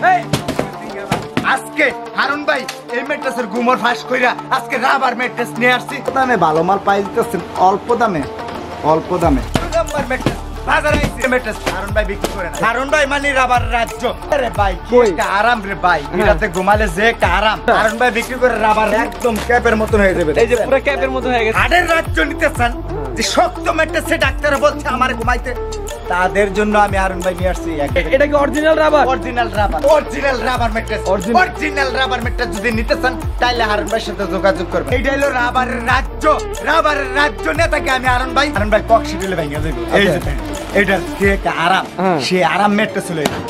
আজকে হারুন ভাই এই ম্যাট্রেসের গুমর ফাঁস কইরা আজকে রাবার ম্যাট্রেস নিয়ে আসছি। দামে ভালো মাল পাই দিতেছেন, অল্প দামে নাম্বার ম্যাট্রেস বাজারে আইছে ম্যাট্রেস হারুন ভাই বিক্রি করে না। হারুন ভাই মানে রাবার রাজ্য। আরে ভাই কি একটা আরাম রে ভাই, এটাতে ঘুমালে যে একটা আরাম। হারুন ভাই বিক্রি করে রাবার একদম ক্যাপের মতন হয়ে যাবে। এই যে পুরো ক্যাপের মতো হয়ে গেছে। হাড়ের রাজ্য নিতেছেন যে শক্ত ম্যাট্রেসে ডাক্তার বলছে আমার ঘুমাইতে, তাদের জন্য আমি হারুন ভাই নিয়ে আসছি। এটা কি original rubber? Original rubber mattress. Original rubber mattress যদি নিতে চান তাহলে হারুন ভাইয়ের সাথে যোগাযোগ করবেন। এইটা হলো রাবারের রাজ্য নেতাকে আমি হারুন ভাই কক্সি দিলে ভেঙে দেব। এই যে এটা কি একটা আরাম, সে আরাম ম্যাট্রেস হলো এটা।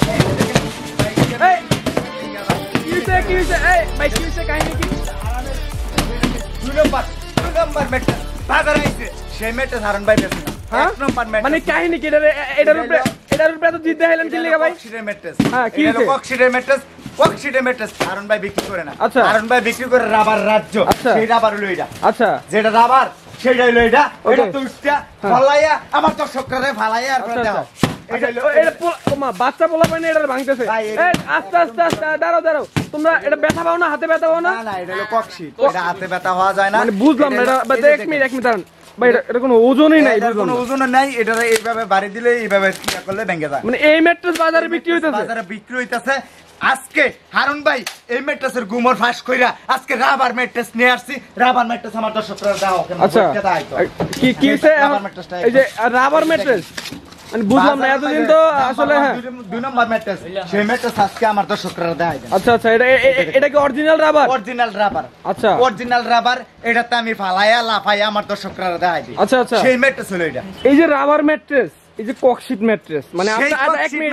দুই নম্বর ম্যাট্রেস বাজারে আইছে, সেই ম্যাট্রেস হারুন ভাই দিয়েছে না। মানে কাহিনী কি এটার উপরে এত জিদ দেখাইলেন কি লাগা ভাই? কক্সিডের ম্যাট্রেস। হ্যাঁ কি হলো কক্সিডের ম্যাট্রেস হারুন ভাই বিক্রি করে না। হারুন ভাই বিক্রি করে রাবার রাজ্য, সেই রাবার হলো এটা। আচ্ছা যেটা রাবার সেটা হলো এটা। এটা তো উস্তা ফালাইয়া আমার দর্শকরা ফালাইয়া আর করে দাও। এটা হলো এটা ওমা বাচ্চা পোলা পানি এটা ভাঙতেছে। আস্তে দাঁড়াও তোমরা এটা ব্যথা পাও না? হাতে ব্যথা পাও না? না এটা হলো কক্সি, এটা হাতে ব্যথা হওয়া যায় না। মানে বুঝলাম না এটা। এক মিনিট দাঁড়ান ভাই, এটা কোনো ওজনই নাই। কোনো ওজন নাই, এটা এইভাবে বাড়ি দিলে এইভাবে ক্রিয়া করলে ভেঙে যায়। মানে এই ম্যাট্রেস বাজারে বিক্রি হইতাছে। আজকে হারুন ভাই এই ম্যাট্রেসের গুমর ফাঁস কইরা আজকে রাবার ম্যাট্রেস নিয়ে আসছি। রাবার ম্যাট্রেস আমার দর্শকরা দাও। আচ্ছা কি এই যে রাবার ম্যাট্রেস মানে বুঝলাম না এতদিন তো আসলে। হ্যাঁ দুই নম্বর ম্যাট্রেস, সেই ম্যাট্রেস আজকে আমার দর্শকরা দেয়। আচ্ছা এটা কি অরিজিনাল রাবার? আচ্ছা অরিজিনাল রাবার। এটাতে আমি ফালাইয়া লাফাইয়া আমার দর্শকরা দেয়। আচ্ছা সেই ম্যাট্রেস হলো এটা। এই যে রাবার ম্যাট্রেস, এই যে কক্সিট ম্যাট্রেস মানে এক মিনিট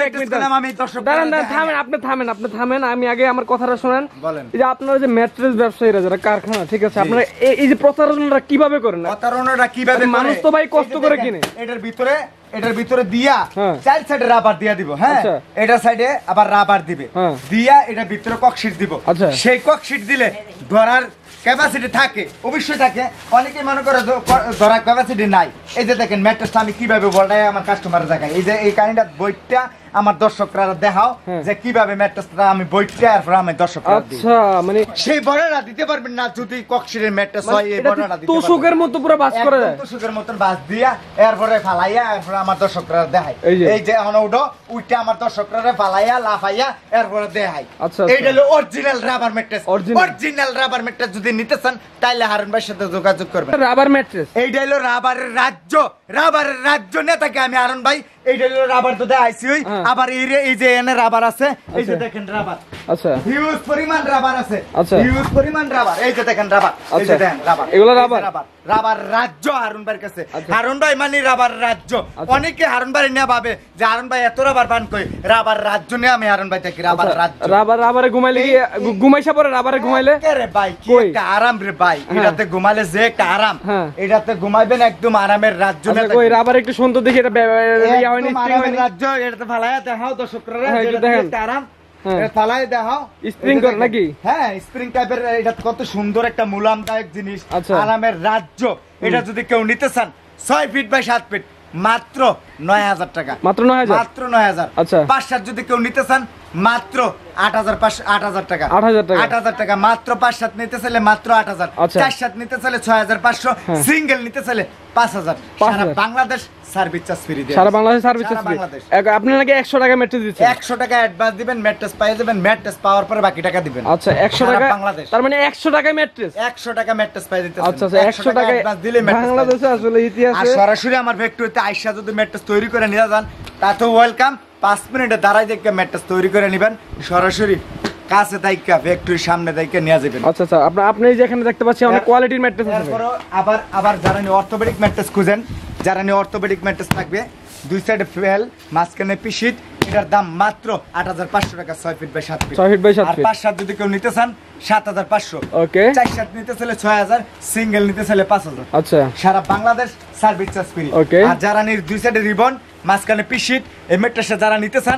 আপনি থামেন আমি আগে আমার কথাটা শুনেন। এই যে আপনারা যে ম্যাট্রেস ব্যবসায়ীরা যারা কারখানা, ঠিক আছে, আপনারা এই যে প্রতারণাটা কিভাবে করেন? মানুষ তো ভাই কষ্ট করে কিনে। এটার ভিতরে দিয়া চার সাইডে রাবার দিয়া দিব। হ্যাঁ এটার সাইডে আবার রাবার দিবে, দিয়া এটার ভিতরে কক্সিট দিব। সেই কক্সিট দিলে ধরার ক্যাপাসিটি থাকে, অবশ্যই থাকে। অনেকে মনে করে ধরার ক্যাপাসিটি নাই। এই যে দেখেন ম্যাট্রেসটা আমি কিভাবে বলটাই আমার কাস্টমার দেখাই। এই যে এই কাহিনীটা বইটা আমার দর্শকরা দেখাও যে কিভাবে ম্যাট্রেসটা আমি বইটা আর আমি দর্শকরা দিই। আচ্ছা মানে সেই বর্ণনা দিতে পারবেন না যদি কক্সিটের ম্যাট্রেস হয়। এই বর্ণনা দিতে পারবেন তুষকের মতো পুরো বাস করে দেয়, তুষকের মতন বাস দিয়া এরপরে ফালাইয়া এরপরে আমার দর্শকরা দেখায়। এই যে অনউডো উইটা আমার দর্শকরা ফালাইয়া লাফাইয়া এরপরে দেখায়। এইটা হলো original rubber mattress. Original rubber mattress যদি নিতে চান তাহলে হারুন ভাইয়ের সাথে যোগাযোগ করবেন। রাবার ম্যাট্রেস এইটা হলো রাবারের রাজ্য নেতাকে আমি হারুন ভাই। এইটা হলো রাবার তো দেখাইছি। আবার এই যে এনে রাবার আছে, এই যে দেখেন রাবার। আচ্ছা হিউজ পরিমাণ রাবার আছে। আচ্ছা হিউজ পরিমাণ রাবার। এই যে দেখেন রাবার, এই যে দেখেন রাবার। এগুলো রাবার রাজ্য হারুন ভাইয়ের কাছে। হারুন ভাই মানে রাবার রাজ্য। অনেকে হারুন ভাই নিয়ে ভাবে যে হারুন ভাই এত রাবার বান কই, রাবার রাজ্য নিয়ে আমি হারুন ভাই থাকি। রাবার রাজ্য। রাবারে ঘুমাইলে কি ঘুমাইছা পরে রাবারে ঘুমাইলে রে ভাই কি একটা আরাম রে ভাই। এটাতে ঘুমালে যে একটা আরাম, এটাতে ঘুমাইবেন একদম আরামের রাজ্য। ওই রাবার একটু সুন্দর দেখি এটা রাজ্য। এটাতে ফালাইয়া দেখাও দর্শকরা, এটা আরাম ফালাই দেখাও। স্প্রিং করে নাকি? হ্যাঁ স্প্রিং টাইপের। এটা কত সুন্দর একটা মুলামদায়ক জিনিস, আরামের রাজ্য। এটা যদি কেউ নিতে চান 6 ফিট বাই 7 ফিট মাত্র 9,000 টাকা। মাত্র 9,000। আচ্ছা 5-7 যদি কেউ নিতে চান মাত্র 8,000 টাকা। 8,000 টাকা মাত্র। 5-7 নিতে চাইলে মাত্র 8,000। 4-7 নিতে চাইলে 6,500। সিঙ্গেল নিতে চাইলে 5,000। সারা বাংলাদেশ সার্ভিস চার্জ ফ্রি দেন। সারা বাংলাদেশ সার্ভিস চার্জ ফ্রি। আপনি নাকি 100 টাকা ম্যাট্রেস দিচ্ছেন? 100 টাকা অ্যাডভান্স দিবেন, ম্যাট্রেস পাই যাবেন। ম্যাট্রেস পাওয়ার পরে বাকি টাকা দিবেন। আচ্ছা 100 টাকা বাংলাদেশ। তার মানে 100 টাকায় ম্যাট্রেস। 100 টাকা ম্যাট্রেস পাই দিতেছেন। আচ্ছা 100 টাকা অ্যাডভান্স দিলে বাংলাদেশে আসলে ইতিহাসে। আর সরাসরি আমার ফ্যাক্টরিতে আইসা যদি ম্যাট্রেস তৈরি করে নিয়ে যান তাতে ওয়েলকাম। 5 মিনিটে দাঁড়াই দেখে ম্যাট্রেস তৈরি করে নেবেন। সরাসরি কাছে দাইকা ফ্যাক্টরির সামনে দাইকা নিয়ে যাবেন। আচ্ছা আপনি যেখানে দেখতে পাচ্ছেন অনেক কোয়ালিটির ম্যাট্রেস আছে। তারপর আবার যারা নি অর্থোপেডিক ম্যাট্রেস খুঁজেন, যারা নি অর্থোপেডিক ম্যাট্রেস থাকবে, দুই সাইডে ফেল, মাঝখানে পিশিট, এটার দাম মাত্র 8,500 টাকা। 6 feet by 7 feet. 6 feet by 7 feet. আর 5-7 যদি কেউ নিতে চান 7,500। ওকে 4-7 নিতে চাইলে 6,000। সিঙ্গেল নিতে চাইলে 5,000। আচ্ছা সারা বাংলাদেশ সার্ভিস চার্জ ফ্রি। আর যারা নির দুই সাইডে রিবন, মাঝখানে পিশিট, এই ম্যাট্রেসে যারা নিতে চান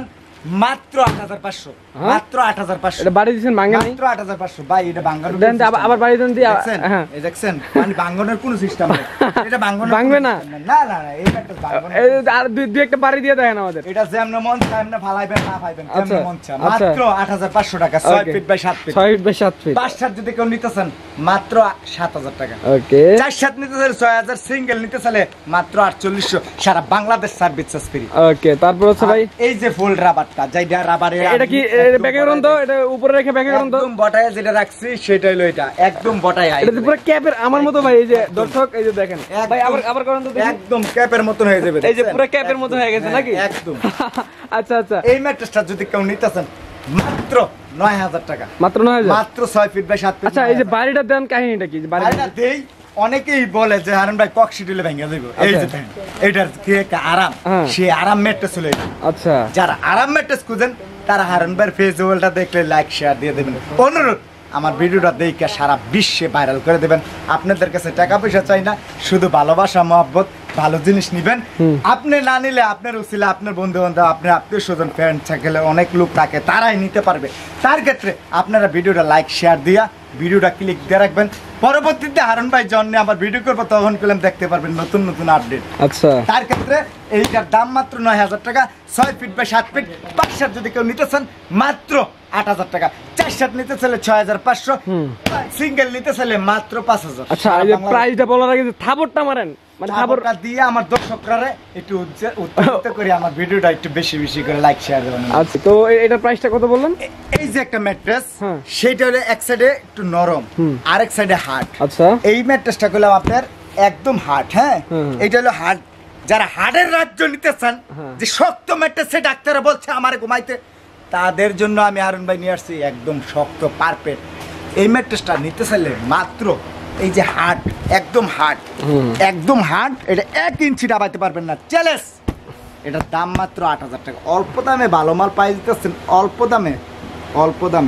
মাত্র 8500, মাত্র 8500। এটা বাড়ি দিবেন ভাঙে নাই? মাত্র 8500 ভাই, এটা ভাঙানোর দেন আবার বাড়ি দেন দিয়া। হ্যাঁ এই দেখছেন, মানে ভাঙানোর কোনো সিস্টেম নেই, এটা ভাঙবে না। না না না, এটা তো ভাঙবে না। এই আর দুই একটা বাড়ি দিয়ে দেন আমাদের। এটা যেমন মন চায় এমনি ফালাইবেন, না পাইবেন কেমন মন চায়। মাত্র 8500 টাকা, 6 feet by 7 feet. 6 feet by 7 feet. 5 সাত যদি কেউ নিতেছেন মাত্র 7000 টাকা। ওকে। 4 সাত নিতে চাইলে 6000, সিঙ্গেল নিতে চাইলে মাত্র 4800, সারা Bangladesh service charge free. Okay, তারপর হচ্ছে ভাই এই যে ফুল রাবারটা, যেটা রাবারে এটা কি ব্যাগে করুন তো, এটা উপরে রেখে ব্যাগে করুন তো। একদম বটায় যেটা রাখছি সেটা হলো এটা, একদম বটায়। এটা পুরো ক্যাপের আমার মতো ভাই, এই যে দর্শক এই যে দেখেন ভাই, আবার করুন তো দেখি। একদম ক্যাপের মতন হয়ে যাবে, এই যে পুরো ক্যাপের মতো হয়ে গেছে নাকি? একদম। আচ্ছা আচ্ছা, এই ম্যাট্রেসটা যদি কেউ নিতেছেন মাত্র 9000 টাকা। মাত্র 9000, মাত্র 6 ফিট বাই 7 ফিট। আচ্ছা, এই যে বাড়িটা দেন কাহিনীটা কি? বাড়িটা দেই অনেকেই বলে যে হারুন ভাই কক্সিডিলে ভেঙে দেব। এই যে দেখেন, এটার কি একটা আরাম, সে আরাম ম্যাট্রেস হলো এটা। আচ্ছা, যারা আরাম ম্যাট্রেস খুঁজেন তারা হারুন ভাইয়ের ফেসবুকটা দেখলে লাইক শেয়ার দিয়ে দেবেন। অনুরোধ, আমার ভিডিওটা দেখে সারা বিশ্বে ভাইরাল করে দেবেন। আপনাদের কাছে টাকা পয়সা চাই না, শুধু ভালোবাসা, মহব্বত, ভালো জিনিস নিবেন। আপনি না নিলে আপনার উচিলে আপনার বন্ধু বান্ধব, আপনার আত্মীয় স্বজন, ফ্রেন্ড থাকলে অনেক লোক থাকে, তারাই নিতে পারবে। তার ক্ষেত্রে আপনারা ভিডিওটা লাইক শেয়ার দিয়া ভিডিওটা ক্লিক দিয়ে রাখবেন। পরবর্তীতে হারুন ভাই জন্যে আবার ভিডিও করবো, তখন পেলাম দেখতে পারবেন নতুন নতুন আপডেট। আচ্ছা, তার ক্ষেত্রে এইটার দাম মাত্র 9000 টাকা। 6 ফিট বাই 7 ফিট। 5 সাত যদি কেউ নিতে চান মাত্র 8000 টাকা। 4 সাত নিতে চাইলে 6500, সিঙ্গেল নিতে চাইলে মাত্র 5000। আচ্ছা, এই যে প্রাইসটা বলার আগে যে থাবরটা মারেন, মানে থাবরটা দিয়ে আমার দর্শকরা একটু উৎসাহিত করে আমার ভিডিওটা একটু বেশি বেশি করে লাইক শেয়ার দেবেন। আচ্ছা, তো এটার প্রাইসটা কত বললেন? এই যে একটা ম্যাট্রেস, সেটা হলো এক সাইডে একটু নরম, আরেক সাইডে হার্ড। আচ্ছা, এই ম্যাট্রেসটা করলাম আপনার একদম হার্ড। হ্যাঁ, এটা হলো হার্ড। যারা হার্ডের রাজ্য নিতে চান, যে শক্ত ম্যাট্রেসে ডাক্তাররা বলছে আমার ঘুমাইতে, তাদের জন্য আমি হারুন ভাই নিয়ে আসছি একদম শক্ত পারফেক্ট। এই ম্যাট্রেসটা নিতে চাইলে মাত্র এই যে হার্ড, একদম হার্ড, একদম হার্ড, এটা 1 ইঞ্চি দাবাইতে পারবেন না, চ্যালেঞ্জ। এটার দাম মাত্র 8000 টাকা। অল্প দামে ভালো মাল পাই দিতেছেন, অল্প দামে, অল্প দামে।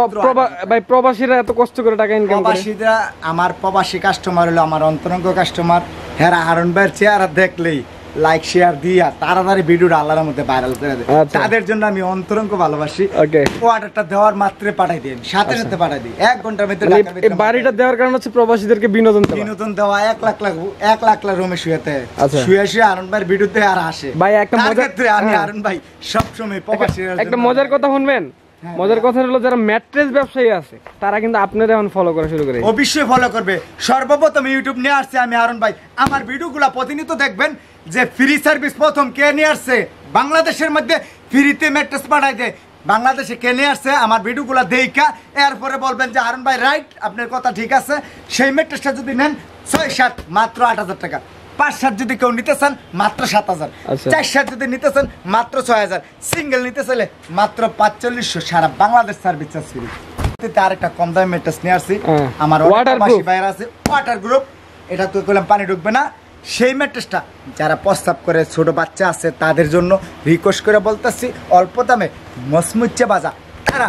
ভাই প্রবাসীরা এত কষ্ট করে টাকা ইনকাম করে। প্রবাসীরা আমার প্রবাসী কাস্টমার হলো আমার অন্তরঙ্গ কাস্টমার। হ্যাঁ, হারুন ভাইয়ের চেহারা দেখলেই লাইক শেয়ার দিয়া তাড়াতাড়ি ভিডিওটা আল্লাহর মধ্যে ভাইরাল করে দেয়। তাদের জন্য আমি অন্তরঙ্গ ভালোবাসি। অর্ডারটা দেওয়ার মাত্রে পাঠাই দিন, সাথে সাথে পাঠাই দিই, 1 ঘন্টার মধ্যে। এই বাড়িটা দেওয়ার কারণ হচ্ছে প্রবাসীদেরকে বিনোদন দেওয়া। 1 লাখ রুমে শুয়েতে শুয়ে হারুন ভাইয়ের ভিডিওতে আর আসে ভাই। একটা মজার, আমি হারুন ভাই সবসময় প্রবাসীরা একটা মজার কথা শুনবেন। মজার কথা হলো, যারা ম্যাট্রেস ব্যবসায়ী আছে তারা কিন্তু আপনারা এখন ফলো করা শুরু করে। অবশ্যই ফলো করবে। সর্বপ্রথম ইউটিউব নিয়ে আসছে আমি হারুন ভাই। আমার ভিডিওগুলো প্রতিনিয়ত দেখবেন যে ফ্রি সার্ভিস প্রথম কে নিয়ে আসছে বাংলাদেশের মধ্যে, ফ্রিতে ম্যাট্রেস পাঠাই দেয় বাংলাদেশে কে নিয়ে আসছে। আমার ভিডিওগুলো দেখা এরপরে বলবেন যে হারুন ভাই রাইট, আপনার কথা ঠিক আছে। সেই ম্যাট্রেসটা যদি নেন 6 সাত মাত্র 8000 টাকা। 5 সাত যদি কেউ নিতে চান মাত্র 7000। 4 সাত যদি নিতে চান মাত্র 6000। সিঙ্গেল নিতে চাইলে মাত্র 4500, সারা বাংলাদেশ সার্ভিস চার্জ ফ্রি। আরেকটা কম দামি ম্যাট্রেস নিয়ে আসছি আমার ওয়াটার বাইরে আছে, ওয়াটার গ্রুপ। এটা তো করলাম পানি ঢুকবে না। সেই ম্যাট্রেসটা যারা প্রস্তাব করে, ছোট বাচ্চা আছে, তাদের জন্য রিকোয়েস্ট করে বলতেছি অল্প দামে মসমুচ্ছে বাজা, তারা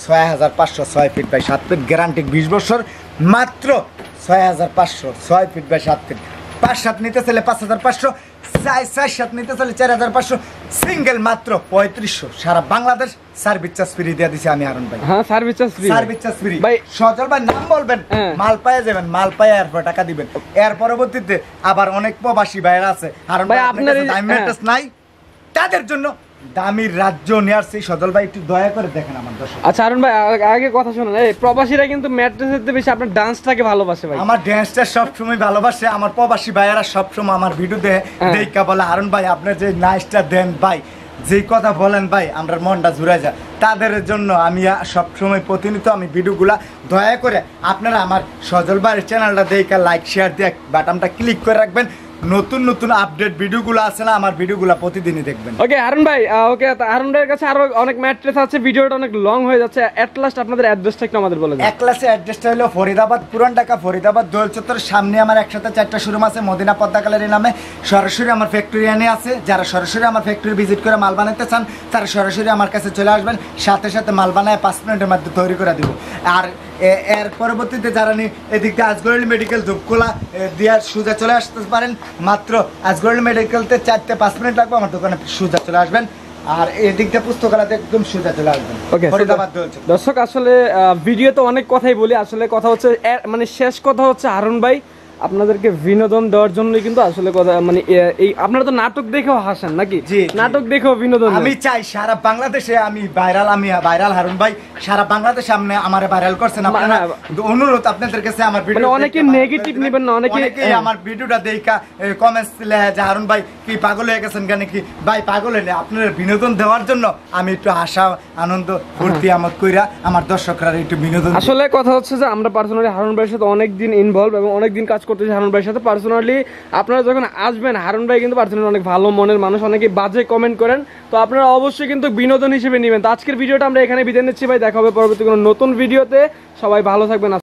6500, 6 ফিট বাই 7 ফিট, গ্যারান্টি 20 বছর, মাত্র 6500, 6 ফিট বাই 7 ফিট। 5 সাত নিতে চাইলে 5500, 4 সাত নিতে চাইলে 4500, সিঙ্গেল মাত্র 3500, সারা বাংলাদেশ সার্ভিস চার্জ ফ্রি দিয়ে দিছি আমি হারুন ভাই। হ্যাঁ, service charge free, service charge free ভাই। সজল ভাই নাম বলবেন, মাল পায়ে যাবেন, মাল পায়ে এরপর টাকা দিবেন। এর পরবর্তীতে আবার অনেক প্রবাসী ভাইরা আছে, হারুন ভাই আপনার দামি ম্যাট্রেস নাই, তাদের জন্য দামি রাজ্য নিয়ে আসছে সজল ভাই, একটু দয়া করে দেখেন আমার দর্শক। আচ্ছা হারুন ভাই, আগে কথা শুনুন। এই প্রবাসীরা কিন্তু ম্যাট্রেসের চেয়ে বেশি আপনার ডান্সটাকে ভালোবাসে ভাই। আমার ডান্সটা সবসময় ভালোবাসে। আমার প্রবাসী ভাইয়ারা সবসময় আমার ভিডিওতে দেখা বলে হারুন ভাই আপনার যে নাইসটা দেন ভাই, যে কথা বলেন ভাই, আমরা মনটা জুড়ে যায়। তাদের জন্য আমি সবসময় প্রতিনিয়ত আমি ভিডিওগুলা দয়া করে আপনারা আমার সজল ভাইয়ের চ্যানেলটা দেখে লাইক শেয়ার দিয়ে বাটনটা ক্লিক করে রাখবেন। নতুন নতুন আপডেট ভিডিওগুলো আছে না, আমার ভিডিওগুলো প্রতিদিনই দেখবেন। ওকে হারুন ভাই, ওকে হারুন ভাইয়ের কাছে আরো অনেক ম্যাট্রেস আছে, ভিডিওটা অনেক লং হয়ে যাচ্ছে। এট লাস্ট আপনাদের অ্যাড্রেসটা একটু আমাদের বলে দেন। এক ক্লাসে অ্যাড্রেসটা হলো ফরিদাবাদ, পুরান ঢাকা ফরিদাবাদ দোল চত্বরের সামনে আমার একসাথে 4টা শোরুম আছে মদিনা পদ্মা গ্যালারি নামে। সরাসরি আমার ফ্যাক্টরি এনে আছে, যারা সরাসরি আমার ফ্যাক্টরি ভিজিট করে মাল বানাতে চান তারা সরাসরি আমার কাছে চলে আসবেন, সাথে সাথে মাল বানায় 5 মিনিটের মধ্যে তৈরি করে দিব। আর এর পরবর্তীতে যারা এদিক দিয়ে আজগরলি মেডিকেল ধূপখোলা দিয়ে সোজা চলে আসতে পারেন, মাত্র আজগরলি মেডিকেলতে 4 থেকে 5 মিনিট লাগবে, আমার দোকানে সোজা চলে আসবেন। আর এই দিকটা পুস্তকালয়তে একদম সোজা চলে আসবেন। দর্শক আসলে ভিডিওতে অনেক কথাই বলি, আসলে কথা হচ্ছে মানে শেষ কথা হচ্ছে হারুন ভাই আপনাদেরকে বিনোদন দেওয়ার জন্যই কিন্তু আসলে কথা, মানে এই আপনারা তো নাটক দেখেও হাসেন নাকি? নাটক দেখেও বিনোদন। আমি চাই সারা বাংলাদেশে আমি ভাইরাল হারুন ভাই সারা বাংলাদেশে আপনি আমারে ভাইরাল করছেন, আপনারা অনুরোধ আপনাদের কাছে আমার ভিডিও অনেকে নেগেটিভ নেবেন না, অনেকে আমার ভিডিওটা দেখা কমেন্টস দিলে যে হারুন ভাই কি পাগল হয়ে গেছেন কেন, কি ভাই পাগল হলে আপনার বিনোদন দেওয়ার জন্য আমি একটু হাসা আনন্দ ফুর্তি আমোদ কইরা আমার দর্শকরা একটু বিনোদন। আসলে কথা হচ্ছে যে আমরা পার্সোনালি হারুন ভাইয়ের সাথে অনেকদিন ইনভলভ এবং অনেকদিন কাজ করতেছি হারুন ভাইয়ের সাথে পার্সোনালি। আপনারা যখন আসবেন হারুন ভাই কিন্তু পার্সোনালি অনেক ভালো মনের মানুষ, অনেকে বাজে কমেন্ট করেন, তো আপনারা অবশ্যই কিন্তু বিনোদন হিসেবে নেবেন। তো আজকের ভিডিওটা আমরা এখানে বিদায় নিচ্ছি ভাই, দেখা হবে পরবর্তী কোনো নতুন ভিডিওতে। সবাই ভালো থাকবেন।